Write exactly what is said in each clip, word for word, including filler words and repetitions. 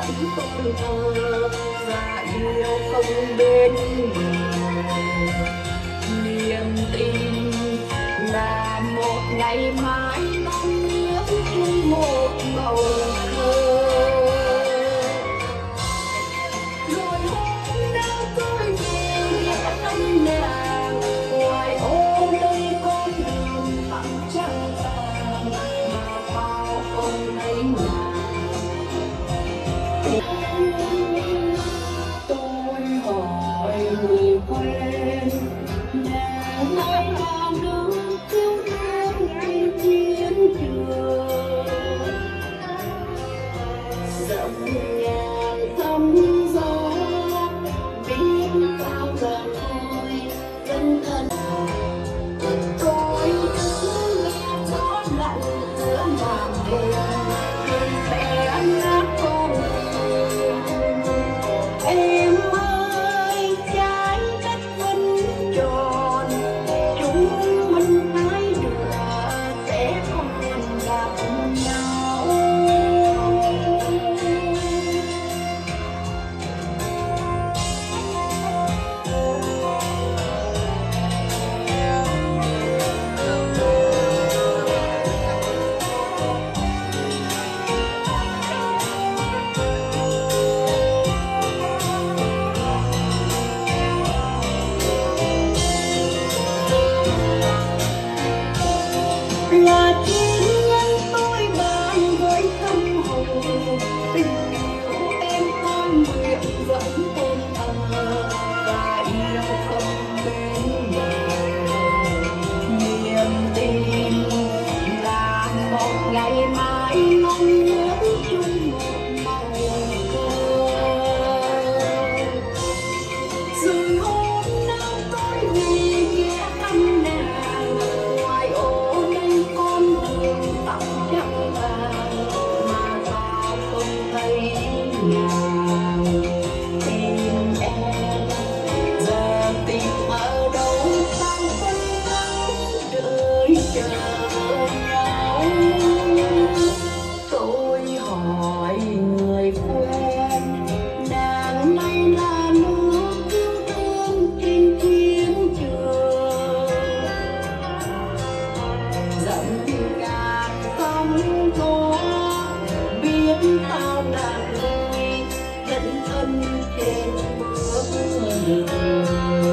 vẫn không thờ và yêu không bên bờ. Niềm tin là một ngày mai mong ước chung một màu thơ. Rồi hôm nào tôi về ghé thăm nàng, ngoài ô đây con đường thẳng trăng vàng mà bao không thấy nàng. Tôi hỏi người quen nàng ơi là nước cứu thương trên chiến trường, dòng nhàn thăm gió biết bao giờ thôi chân thân. Tôi cứ nghe gió lạnh giữa màn đêm cười khẽ ngát con tim. Em ơi trái đất vẫn tròn, chúng mình hai đứa sẽ còn gặp nhau. Là chính nhân tôi ban với tâm hồn, tình yêu em tôi nguyện vẫn ôm ấp và yêu không bên bờ. Niềm tin là một ngày mai mong ước chung một màu cờ. Rồi hôm nào tôi về ghé thăm nàng, ngoài ô đây con đường tặng trăng vàng mà ta không thấy nàng. Tìm em giờ tìm ở đâu sao vẫn đợi chờ nhau. Tôi hỏi người quen nàng nay là nước cứu thương trên chiến trường, dẫm ngàn sóng gió biết bao là người dẫn thân trên bước đường.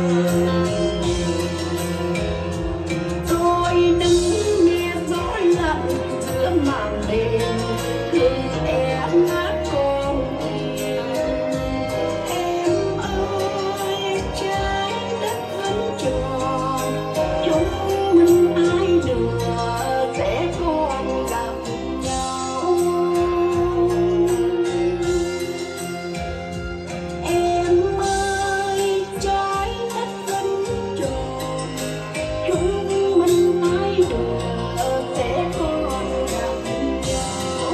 Tôi đứng nghe gió lạnh giữa màn đêm thương em hát con tim. Em ơi trái đất vẫn tròn, chúng mình ai được sẽ còn gặp nhau. Em ơi trái đất vẫn tròn, chúng mình ai được sẽ còn gặp nhau.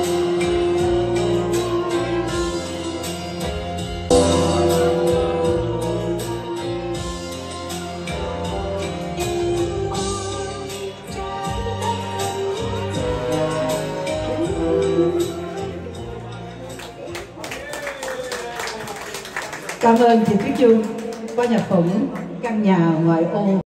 Cảm ơn chị Tuyết Dung qua nhạc phẩm Căn nhà ngoại ô.